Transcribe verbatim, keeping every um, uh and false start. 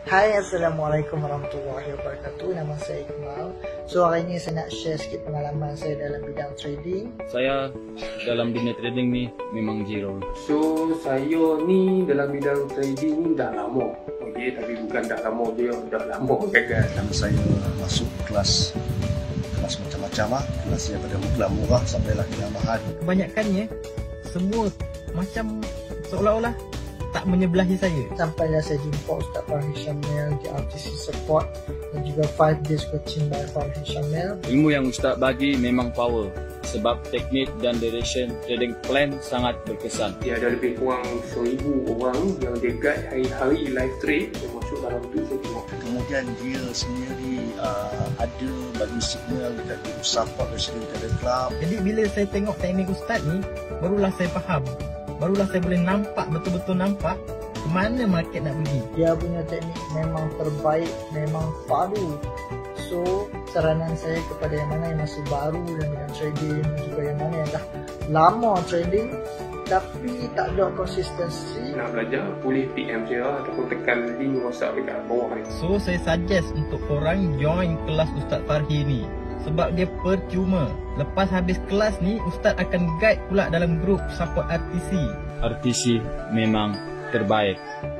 Hai, Assalamualaikum warahmatullahi wabarakatuh. Nama saya Iqmal. So hari ini saya nak share sikit pengalaman saya dalam bidang trading. Saya dalam dunia trading ni memang zero. So saya ni dalam bidang trading ni dah lama. Okey, tapi bukan dah lama dia, dah lama gagal. Dan saya masuk kelas kelas macam-macam lah. Kelas daripada murah sampailah ke mahal. Kebanyakannya semua macam seolah-olah tak menyebelahi saya. Sampailah saya jumpa Ustaz Farhan Syamil di R T C Support dan juga five days coaching by Farhan Syamil. Ilmu yang Ustaz bagi memang power sebab teknik dan direction trading plan sangat berkesan. Dia ada lebih kurang seribu orang yang dia guide hari-hari live trade. Saya masuk dalam tu saya tengok. Kemudian dia sendiri uh, ada bagi signal dekat group support Resident Trader Club. Jadi bila saya tengok teknik Ustaz ni, barulah saya faham. Barulah saya boleh nampak, betul-betul nampak ke mana market nak pergi. Dia punya teknik memang terbaik, memang baru. So, saranan saya kepada yang mana yang masih baru dalam bidang trading dan juga yang mana yang dah lama trading tapi tak ada konsistensi. Nak belajar, boleh P M saya ataupun tekan link WhatsApp dekat bawah ni. So, saya suggest untuk korang join kelas Ustaz Farhi ni. Sebab dia percuma. Lepas habis kelas ni, Ustaz akan guide pula dalam grup support R T C. R T C memang terbaik.